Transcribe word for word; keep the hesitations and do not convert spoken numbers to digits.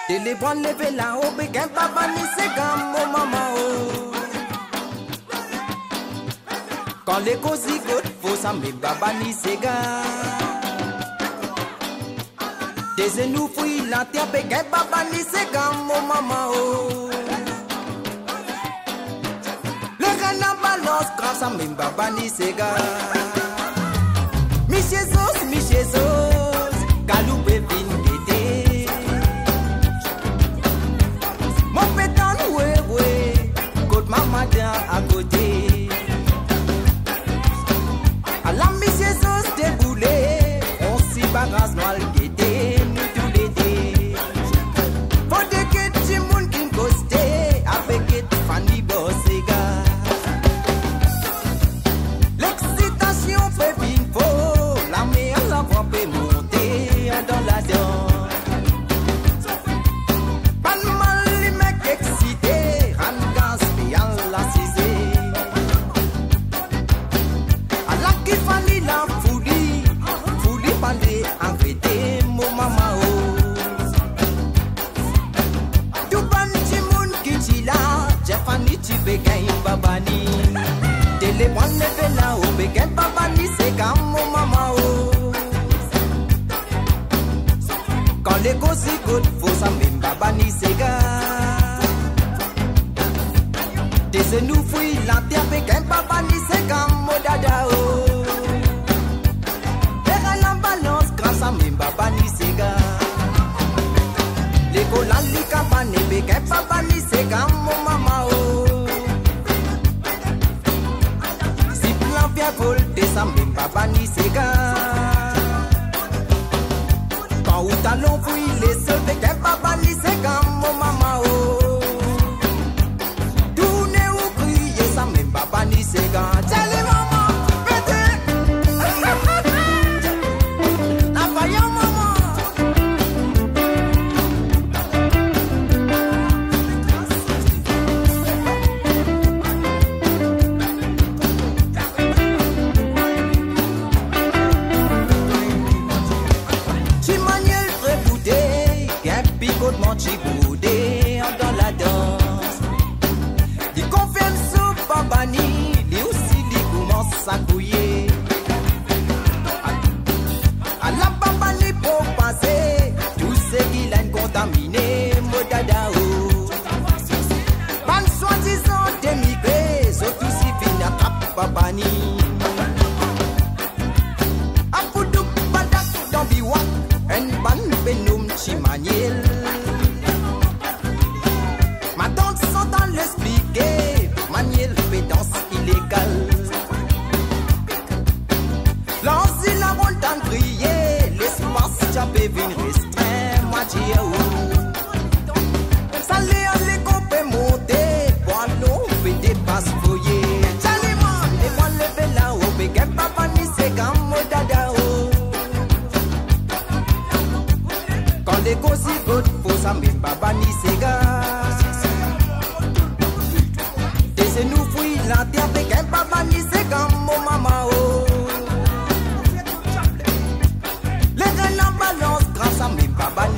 Téléphone levé là-haut, béguin papa ni c'est comme mon maman oh. Quand les cosy good, faut ça me baba ni c'est gars. Des genoux fouillent la terre, béguin papa ni c'est comme mon maman oh. Le gars balance grâce à mes baba ni c'est gars. Michezos, michezos, galoupé vin d'été. Mon pétan, ouais, ouais, côte maman à côté. À la michezos déboulé, on s'y bagasse mal guetté, nous tous les deux. Faut de que tu moun qui m'costé, avec et Fanny Bossega. L'excitation fait vin faux, la mer la voix peut monter dans la danse. Pas de mal les mecs excités, ran gaspé à la cisée. À la qui Fanny la folie, folie parler en vérité, mon maman oh. Tout ban ti moun qui t'y là, j'ai Fanny tu bégaye babani. Téléphone levé là-haut, béguin papa ni c'est comme mon maman oh. Quand les cosy good, faut ça même baba ni c'est gars. Des genoux fouillent la terre, béguin papa ni c'est comme mon dada oh. Les la balance grâce à même baba ni c'est gars. L'école en l'icabane, béguin papa ni c'est comme mon maman oh. Bien volé, ça même papa ni c'est gars. Quand au talon fouille les seuls, béguin papa ni c'est comme mon maman oh. Tourner ou crier, ça même papa ni c'est gars. Tell les maman, pété. La vaillant maman. Chi boudé dans la danse. Il confirme sous babani, lui aussi il commence à couiller. À la babani pour passer, tout ce qu'il a contaminé, modada oh. Ban soi-disant d'émigrer, surtout si fin à cap babani. A poudou badak dans biwak, en ban benoum chimaniel. Maniel fait danse illégale. L'ansi la montagne briller, l'espace j'avais vin restreint, moi j'ai où. Salé à l'écope et monter, bois l'eau fait des passes fouillées. Chalima, et moi levé là-haut, béguin papa ni c'est comme mon dada oh. Quand les cosy good, faut ça même papa ni c'est gars. C'est nous fouille la terre, béguin papa ni c'est comme mon maman oh. Les reines en balance grâce à mes papa